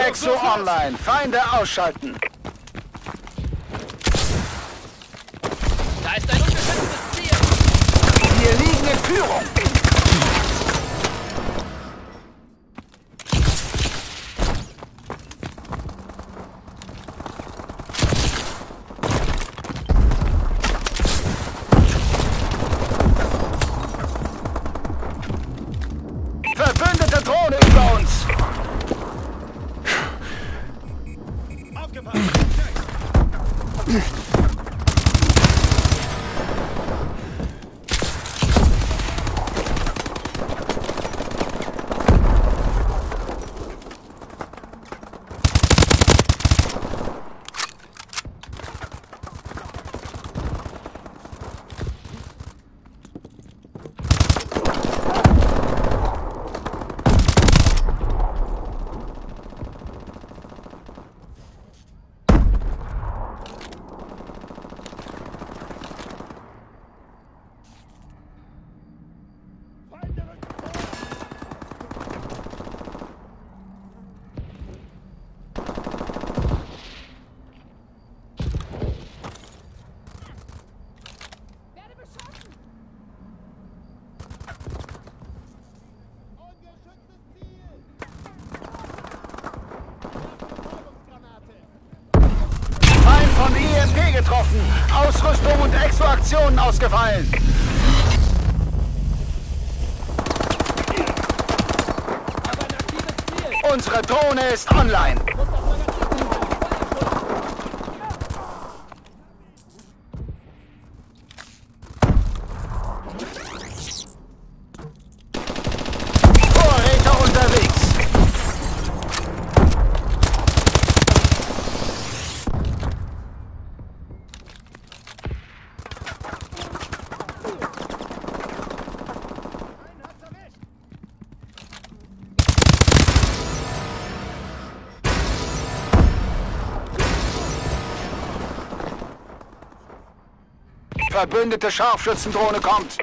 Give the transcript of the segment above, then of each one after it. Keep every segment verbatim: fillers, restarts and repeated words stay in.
X S eins online. Feinde ausschalten. Da ist ein ungeschütztes Ziel. Wir liegen in Führung. Verbündete Drohne über uns. Aufgepasst! Von E M P getroffen. Ausrüstung und Exo-Aktionen ausgefallen. Aber ein aktives Ziel. Unsere Drohne ist online. Vorräter unterwegs. Verbündete Scharfschützendrohne kommt.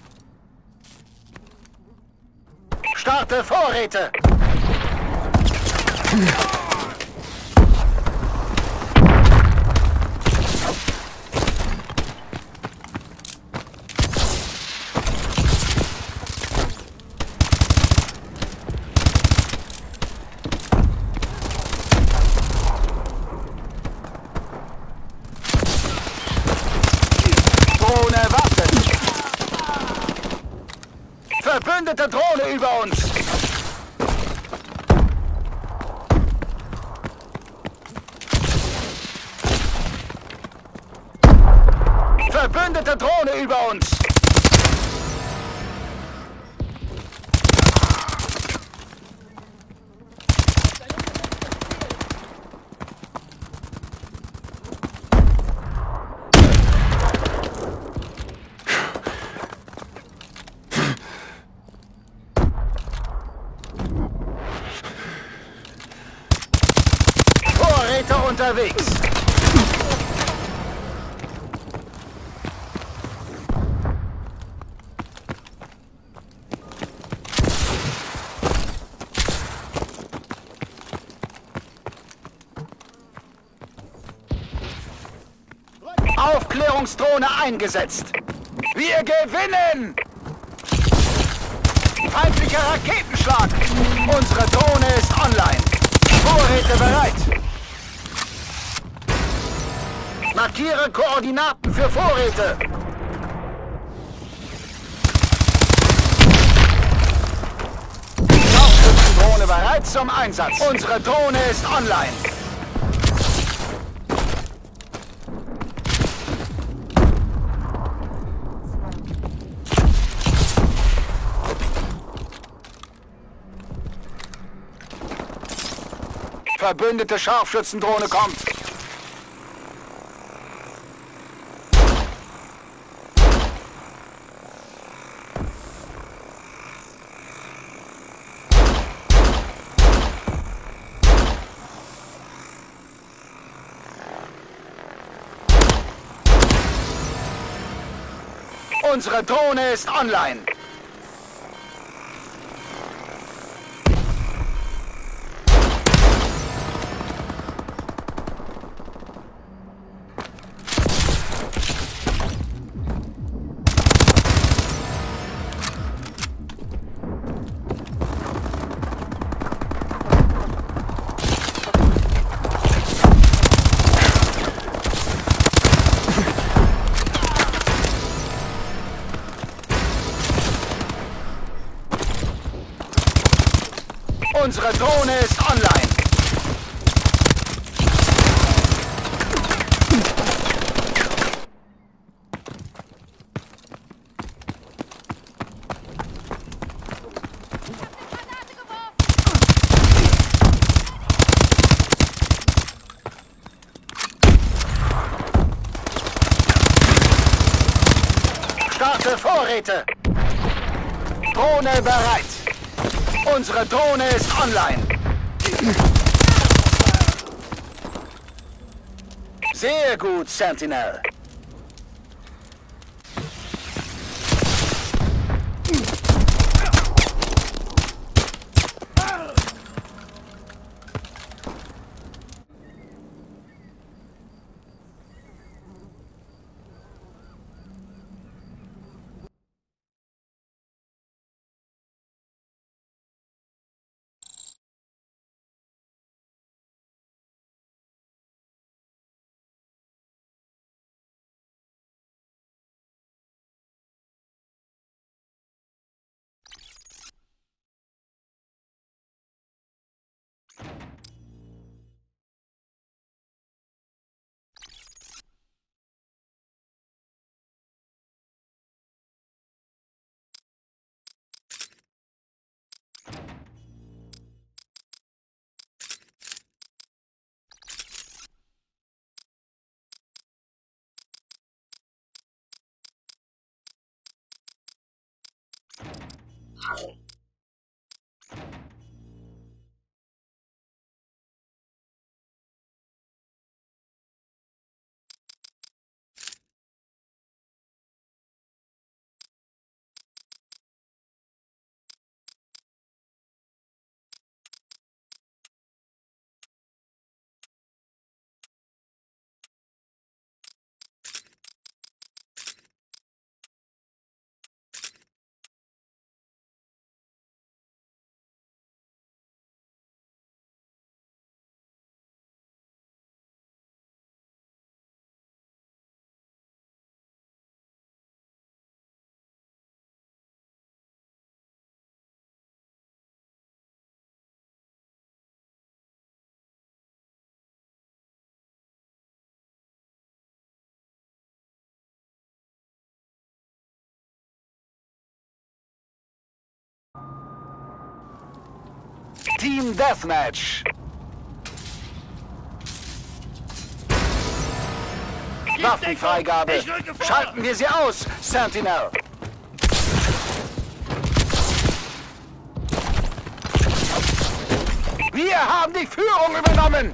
Starte Vorräte. Drohne wartet. Verbündete Drohne über uns. Verbündete Drohne über uns. Vorräter unterwegs. Aufklärungsdrohne eingesetzt. Wir gewinnen! Feindlicher Raketenschlag. Unsere Drohne ist online. Vorräte bereit. Markiere Koordinaten für Vorräte. Scharfschützendrohne bereit zum Einsatz. Unsere Drohne ist online. Verbündete Scharfschützendrohne kommt. Unsere Drohne ist online. Unsere Drohne ist online. Starte Vorräte. Drohne bereit. Unsere Drohne ist online. Sehr gut, Sentinel. Team Deathmatch. Waffenfreigabe. Schalten wir sie aus, Sentinel. Wir haben die Führung übernommen.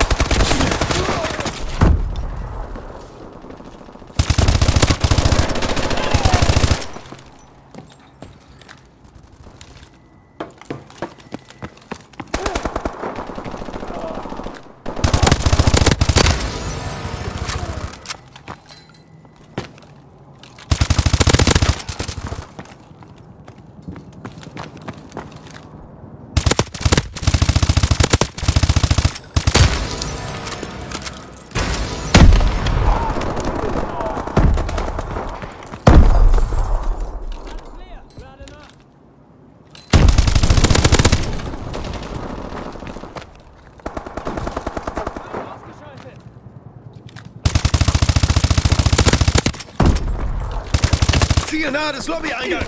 Ziel nahe des Lobby-Eingangs.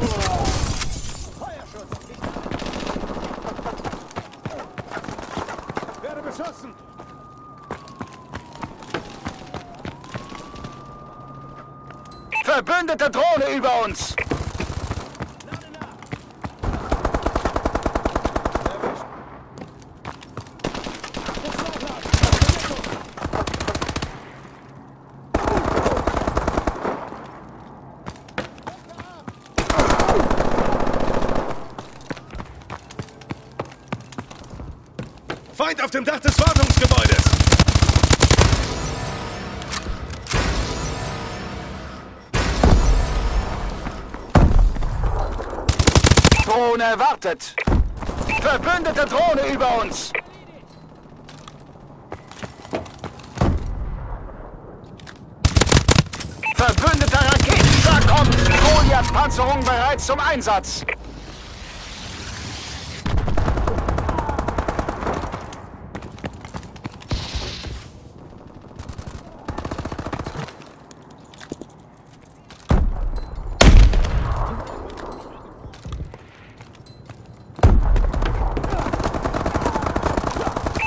Werde beschossen. Verbündete Drohne über uns. Feind auf dem Dach des Wartungsgebäudes! Drohne wartet! Verbündete Drohne über uns! Verbündeter Raketenschlag kommt! Goliath-Panzerung bereit zum Einsatz!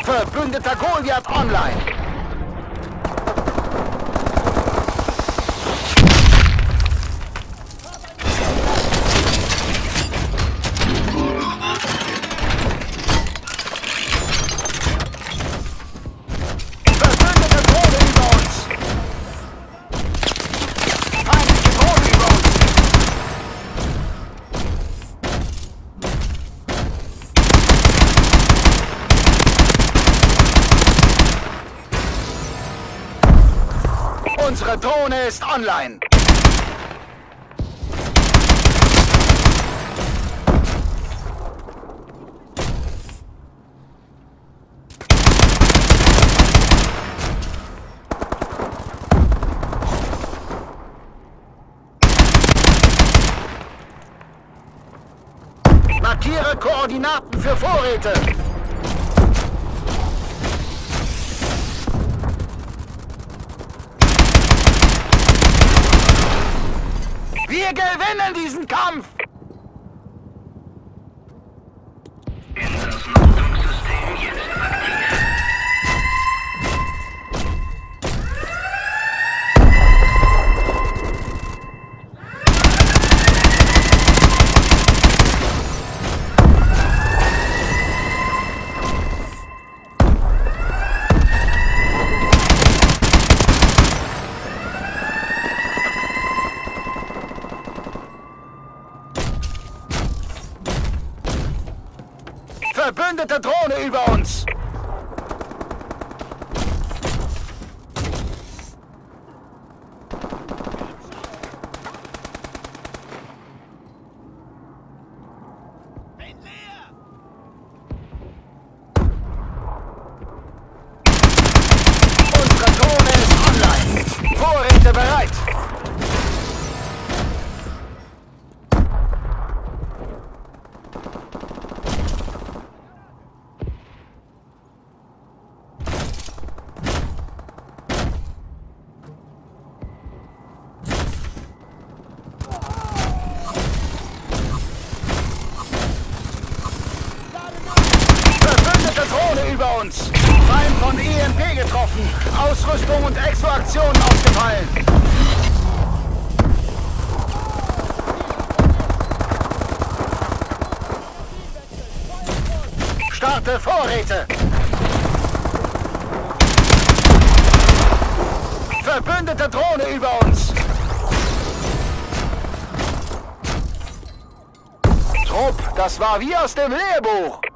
Verbündeter Goliath online. Verbündete Drohne über uns. Feindliche Drohne über uns. Unsere Drohne ist online. Markiere Koordinaten für Vorräte. Wir gewinnen diesen Kampf! In das Luftsystem jetzt aktiv. Verbündete Drohne über uns! Unsere Drohne ist online! Vorräte bereit! Drohne über uns. Feind von E M P getroffen. Ausrüstung und Exo-Aktionen ausgefallen. Starte Vorräte. Verbündete Drohne über uns. Trupp, das war wie aus dem Lehrbuch.